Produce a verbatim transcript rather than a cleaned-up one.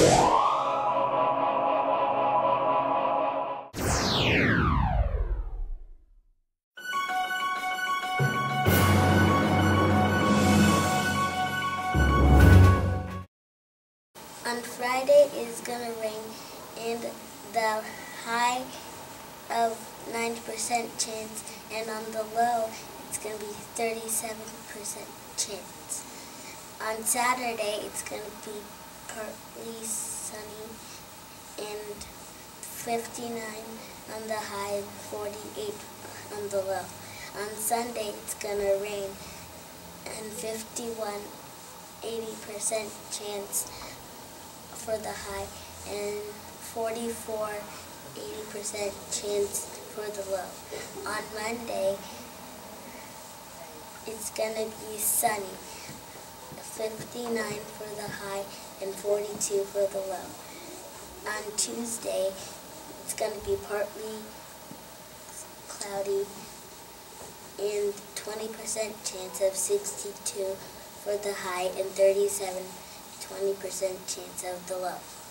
On Friday it's gonna rain, and the high of ninety percent chance, and on the low it's gonna be thirty-seven percent chance. On Saturday it's gonna be partly sunny and fifty-nine on the high, forty-eight on the low. On Sunday it's gonna rain and fifty-one, eighty percent chance for the high and forty-four, eighty percent chance for the low. On Monday it's gonna be sunny, fifty-nine for the high and forty-two for the low. On Tuesday it's gonna be partly cloudy and twenty percent chance of sixty-two for the high and thirty-seven, twenty percent chance of the low.